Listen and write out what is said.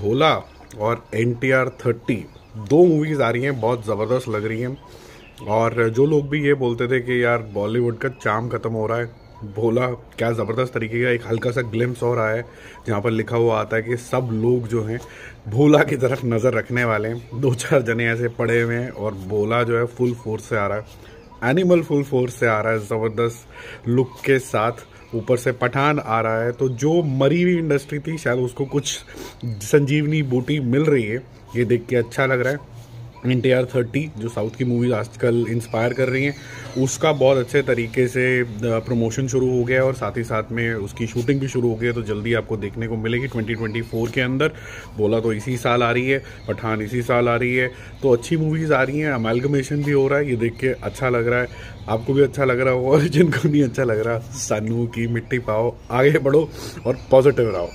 भोला और NTR 30 दो movies आ रही हैं, बहुत ज़बरदस्त लग रही हैं। और जो लोग भी ये बोलते थे कि यार बॉलीवुड का चार्म ख़त्म हो रहा है, भोला क्या ज़बरदस्त तरीके का एक हल्का सा ग्लिम्स हो रहा है जहाँ पर लिखा हुआ आता है कि सब लोग जो हैं भोला की तरफ नज़र रखने वाले हैं। 2-4 जने ऐसे पड़े हुए हैं और भोला जो है फुल फोर्स से आ रहा है, एनिमल फुल फोर्स से आ रहा है ज़बरदस्त लुक के साथ। ऊपर से पठान आ रहा है, तो जो मरी हुई इंडस्ट्री थी शायद उसको कुछ संजीवनी बूटी मिल रही है। ये देख के अच्छा लग रहा है। NTR 30 जो साउथ की मूवीज़ आजकल इंस्पायर कर रही हैं, उसका बहुत अच्छे तरीके से प्रमोशन शुरू हो गया है और साथ ही साथ में उसकी शूटिंग भी शुरू हो गई है। तो जल्दी आपको देखने को मिलेगी 2024 के अंदर। बोला तो इसी साल आ रही है, पठान इसी साल आ रही है, तो अच्छी मूवीज़ आ रही हैं। अमेलगमेशन भी हो रहा है, ये देख के अच्छा लग रहा है। आपको भी अच्छा लग रहा हो और जिनको नहीं अच्छा लग रहा, सानू की मिट्टी पाओ, आगे बढ़ो और पॉजिटिव रहो।